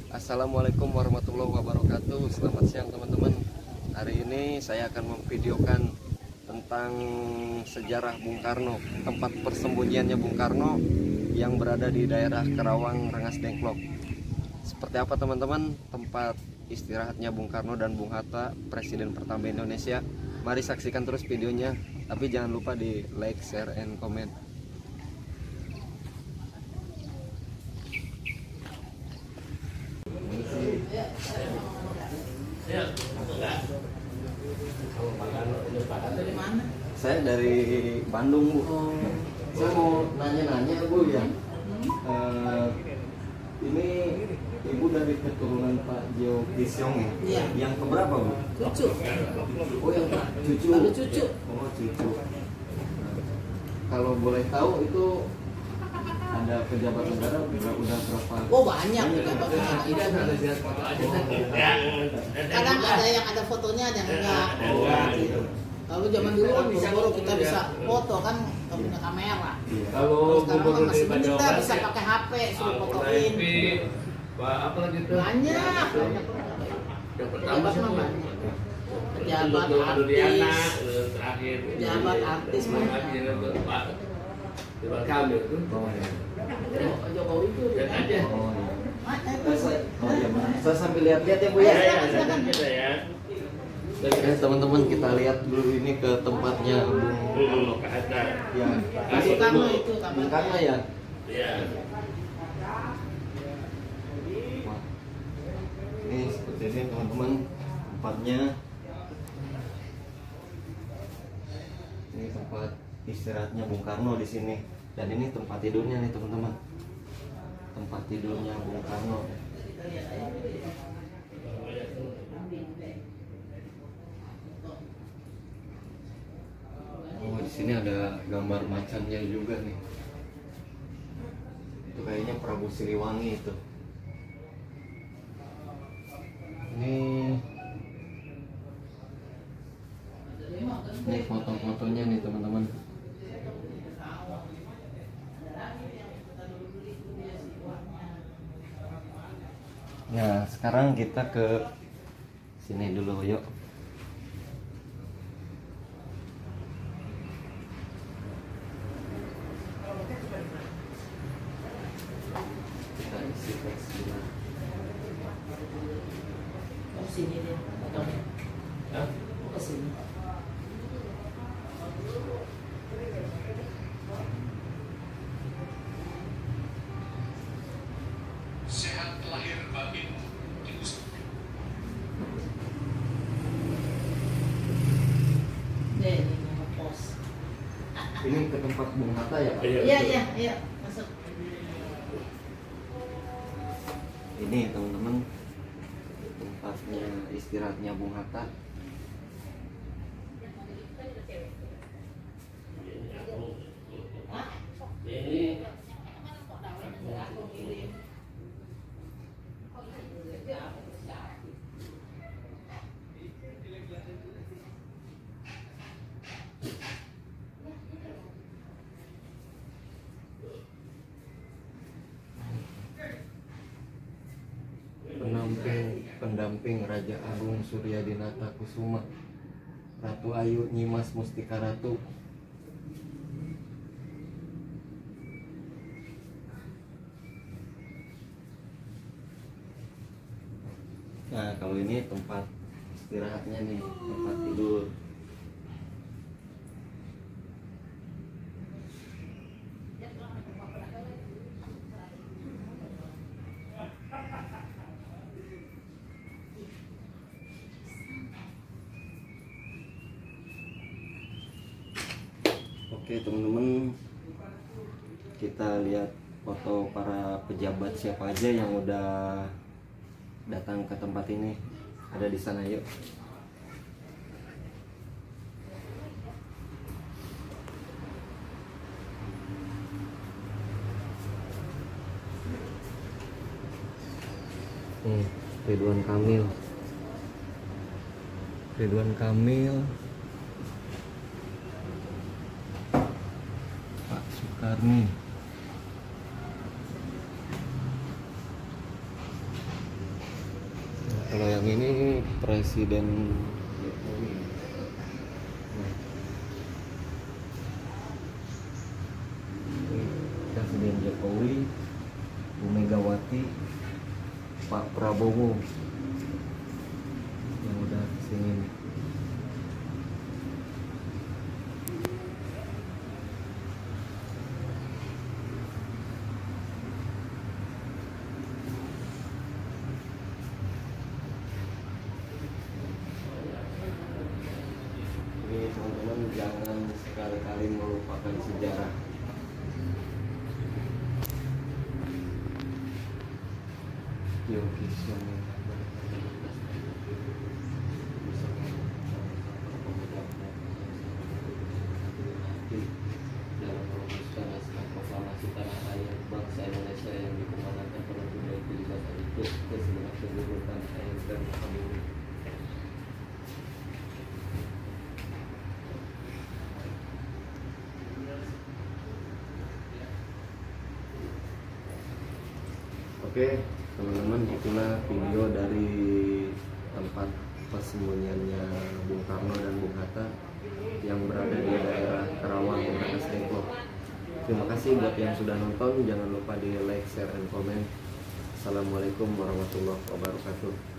Assalamualaikum warahmatullahi wabarakatuh. Selamat siang teman-teman. Hari ini saya akan memvideokan tentang sejarah Bung Karno, tempat persembunyiannya Bung Karno yang berada di daerah Kerawang, Rengas Dengklok. Seperti apa teman-teman tempat istirahatnya Bung Karno dan Bung Hatta, Presiden pertama Indonesia? Mari saksikan terus videonya, tapi jangan lupa di like, share, and comment. Saya dari Bandung, Bu. Saya mau nanya-nanya, Bu, ya. Ini Ibu dari keturunan Pak Jo Kisyong, ya? Iya. Yang keberapa, Bu? Cucu. Oh, yang cucu. Ada cucu. Oh, cucu. Kalau boleh tahu itu ada pejabat negara udah berapa? Oh, banyak pejabat negara itu. Kadang ada yang ada fotonya, ada yang enggak. Gitu. Kalau zaman dulu kan buru-buru kita bisa foto kan, nggak punya kamera. Kalau Sekarang kan masih Gubernur kita Jawa bisa Barat pakai HP suruh fotoin. apa lagi tuh? Banyak. Yang pertama Pejabat mah banyak. Pejabat artis. Terakhir. Pejabat artis banyak. Pak Ridwan Kamil tuh. Jokowi itu. Dan aja. Oh, iya. Oh iya, benar. Saya sambil lihat-lihat ya, Bu, ya. Kita ya. Oke, teman-teman, kita lihat dulu ini ke tempatnya Bung Ke atas. ya. Bung Karno itu Bung Karno ya. Iya. Wah. Ini seperti ini teman-teman tempatnya. Ini tempat istirahatnya Bung Karno di sini. Dan ini tempat tidurnya nih, teman-teman. Tempat tidurnya Bung Karno. Oh, di sini ada gambar macannya juga nih. Itu kayaknya Prabu Siliwangi itu. Ini foto-fotonya nih, teman-teman. Nah, sekarang kita ke sini dulu, yuk. Kita isi teks dulu. Oh, sini dia. Fotonya. Hah? Oh, ke sini. Sehat lahir batin diusung. Nih, ini nama pos. Ini ke tempat Bung Hatta ya, Pak? Iya, masuk. Ini teman-teman tempatnya istirahatnya Bung Hatta. Ini pendamping Raja Agung Suryadinata Kusuma, Ratu Ayu Nyimas Mustika Ratu. Nah, kalau ini tempat istirahatnya nih, tempat tidur. Oke teman-teman, kita lihat foto para pejabat siapa aja yang udah datang ke tempat ini. Ada di sana, yuk. Ridwan Kamil. Ridwan Kamil, Pak Soekarno, Kalau yang ini Presiden Jokowi. Ini Presiden Jokowi, Bu Megawati, Pak Prabowo yang udah kesini nih. Ini teman-teman jangan sekali-kali melupakan sejarah. Yo, dalam merumuskan naskah proklamasi tanah air bangsa Indonesia yang dikumandangkan pada Juli 17 Agustus ke segenap seluruh tanah air dan bumi. Oke, teman-teman, itulah video dari tempat persembunyiannya Bung Karno dan Bung Hatta yang berada di daerah Karawang, Bekas Depok. Terima kasih buat yang sudah nonton. Jangan lupa di like, share, and comment. Assalamualaikum warahmatullahi wabarakatuh.